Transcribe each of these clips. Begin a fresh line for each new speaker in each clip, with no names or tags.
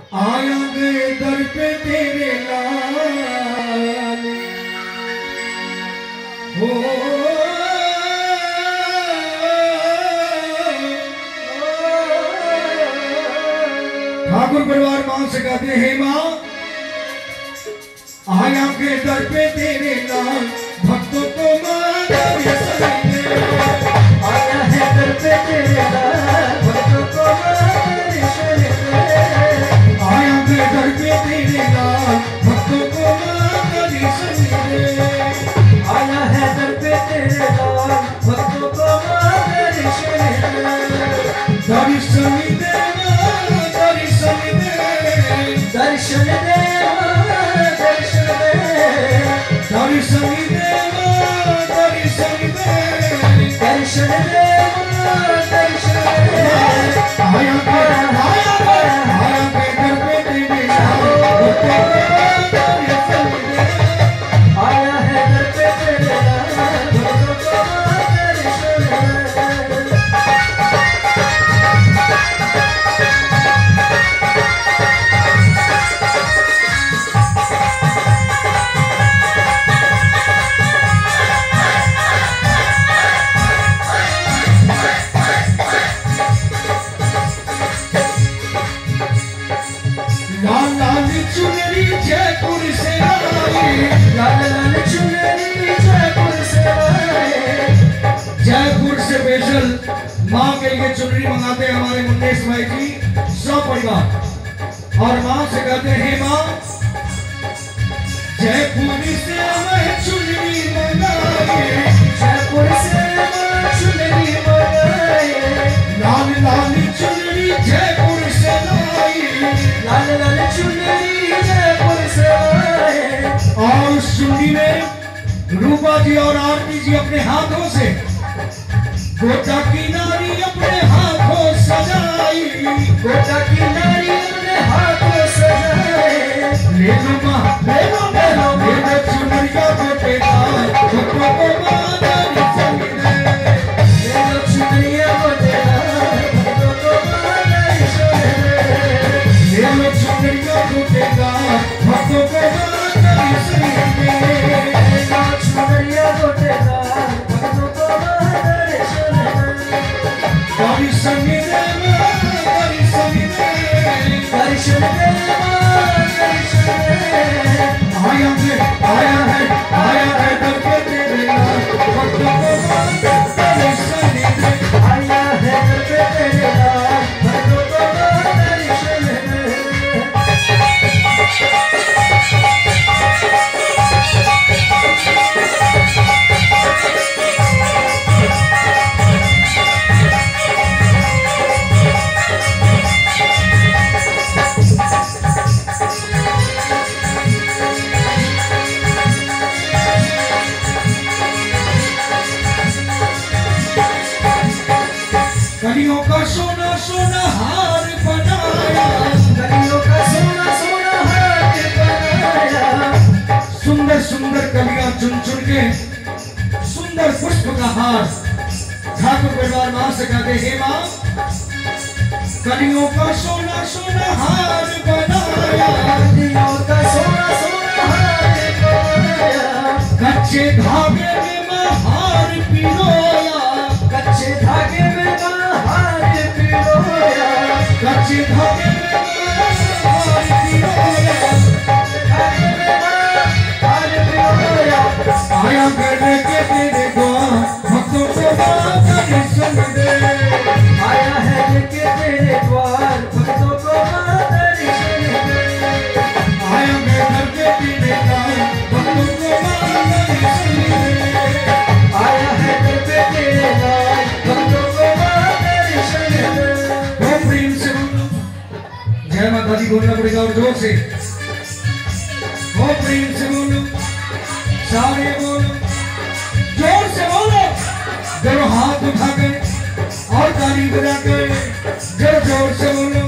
आएंगे दर पे तेरे लाल हो। ठाकुर परिवार मां से कहते हैं मां आएंगे दर पे तेरे लाल भक्तों को
आया है दर पे तेरे लाल भक्तों को
आया है दर पे तेरे लाल भक्तों को
आया है दर पे तेरे लाल भक्तों को दर्शन
दे दर्शन दे
दर्शन दे दर्शन दे
दर्शन दे दर्शन दे
दर्शन दे दर्शन दे
आया पे घर पे तेरे
आया है दर पे तेरे लाल भक्तों को दर्शन
लाल लाल चुनरी जयपुर से आई
लाल लाल चुनरी जयपुर से आए
जयपुर से स्पेशल माँ के लिए चुनरी मंगाते हैं हमारे मुन्नेश भाई जी सब परिवार और माँ से कहते हैं माँ जयपुर से मैं चुनरी मंगाई
जयपुर से चुनरी मंगाए
लाल लाल चुनरी जयपुर से लाई
लाल लाल चुनरी जयपुर से आए
और उस चुनरी में रूपा जी और आरती जी अपने हाथों से गोटा की नारी अपने हाथों सजाई
गोटा की नारी अपने हाथों सजाए
ले लो माँ ले लो चुनरिया गोटे दार भक्तों को मादारी संग दे
ले लो चुनरिया गोटे दार भक्तों को मादारी संग दे
ले लो चुनरिया गोटे दार भक्तों को मादारी संग दे
ले लो चुनरिया गोटे दार भक्तों को मादारी संग दे
दारी संग दे दारी संग दे
दर्शन दे दर्शन दे
आया है दर पे तेरे लाल भक्तों को मादारी संग दे
आया है दर पे तेरे लाल भक्तों को दर्शन दे
कलियों का सोना सोना हार बनाया
कलियों का सोना सोना हार बनाया
सुंदर सुंदर कलियां चुन चुन के सुंदर पुष्प का हार ठाकुर परिवार मां से कहते हे मां कलियों का सोना सोना हार बनाया
कलियों का सोना सोना हार बनाया
कच्चे धागे में मैं हार पिरोया
कच्चे धागे में हार पिरोया
कच्चे धागे में मैं हार पिरोया
धागे में हार पिरोया
आया करने के तेरे द्वार भक्तों को मादारी संग दे
आया है लेके तेरे द्वार भक्तों को मादारी संग दे
आया मैं घर के तेरे द्वार भक्तों को मादारी संग दे
आया है दर पे तेरे लाल भक्तों को मादारी संग दे
वो प्रेम से बोलो जय माता दी बोलना पड़ेगा और जोर से वो प्रेम से बोलो सारे बोलो जोर से बोलो जब हाथ उठाकर और ताली बजाकर जब जोर से बोलो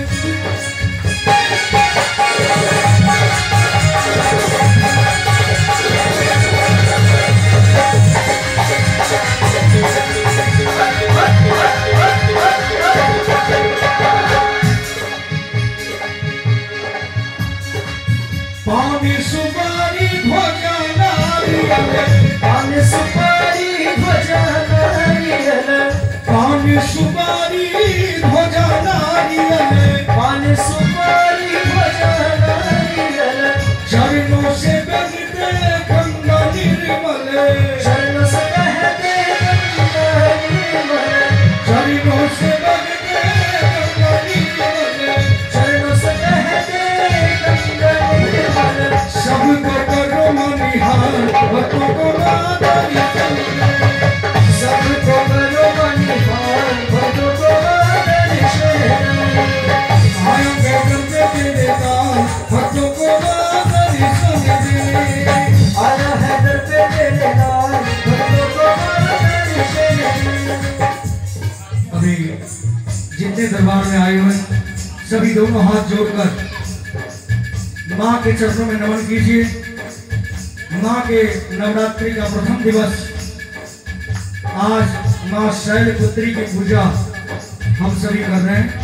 पान सुपारी ध्वजा नारियल,
पान सुपारी ध्वजा नारियल,
पान सुपारी ध्वजा नारियल,
पान सुपारी ध्वजा नारियल,
चरणों से बगते गंगा निर्मल,
चरणों से बहते गंगा निर्मल,
चरणों से बगते गंगा निर्मल,
चरणों से बहते गंगा निर्मल,
सबको करो मनिहार भक्तों को माधुरी चंद्र,
सबको करो मनिहार भक्तों को दर्शन,
आया बेगम पे तेरे दान भक्तों को माधुरी चंद्र,
आया है दर पे तेरे नाम भक्तों को दर्शन।
अभी जितने दरबार में आए हुए सभी दोनों हाथ जोड़कर माँ के चरणों में नमन कीजिए। माँ के नवरात्रि का प्रथम दिवस आज माँ शैलपुत्री की पूजा हम सभी कर रहे हैं।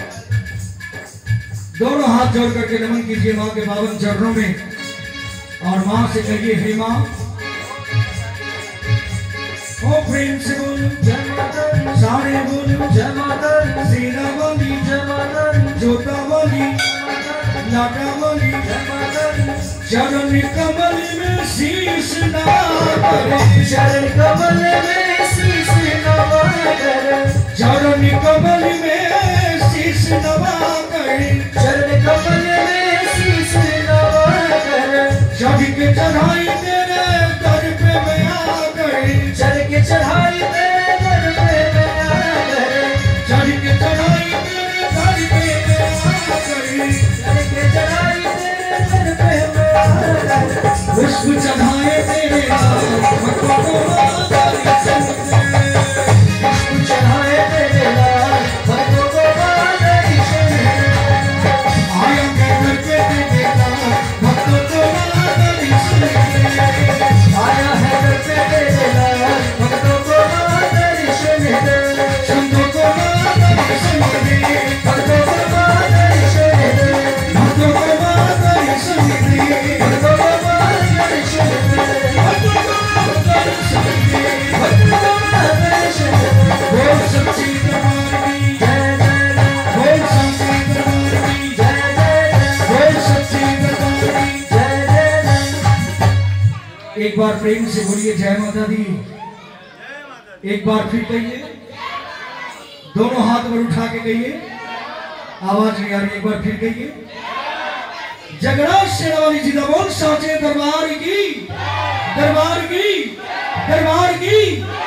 दोनों हाथ जोड़ करके नमन कीजिए माँ के पावन चरणों में और माँ से कहिए हे माँ, ओ प्रेम से बोलो
जय माता दी,
सारे बोलो
जय माता दी,
सीरा वाली
जय माता दी,
जोता वाली लाटा वाली
जय माता दी,
चरण कमल में शीश नवाकर,
चरण कमल में शीश नवाकर,
चरण कमल में शीश नवाकर,
चरण कमल में शीश नवाकर,
चढ़ के चढ़ाई तेरे दर पे मैं आकर,
चढ़ के चढ़ाई तेरे दर पे मैं आकर,
चढ़ के चढ़ाई तेरे दर पे मैं आकर,
चढ़ के चढ़ाई तेरे दर पे मैं आकर,
पुष्प चढ़ाए तेरे नाम भक्तों को माधुरी चंद्र,
पुष्प चढ़ाए तेरे नाम भक्तों को दर्शन,
आया मैं घर पे तेरे नाम भक्तों को माधुरी चंद्र,
आया है दर पे तेरे नाम भक्तों को दर्शन दे,
संतों को माधुरी चंद्र,
भक्तों को दर्शन दे,
भक्तों को माधुरी चंद्र,
भक्तों को दर्शन दे,
भक्तों को माधुरी चंद्र,
भक्तों को दर्शन दे।
बोल सच्ची दरबार की,
जय जय जय,
बोल सच्ची दरबार की,
जय जय जय,
बोल सच्ची दरबार की।
जय जय जय।
एक बार प्रेम से बोलिए जय माता दी। एक बार फिर कहिए, दोनों हाथ पर उठा के कहिए, आवाज नहीं आ रही, एक बार फिर कहिए, जगड़ा शेरावाली जी का बोल साचे दरबार की, दरबार की, दरबार की।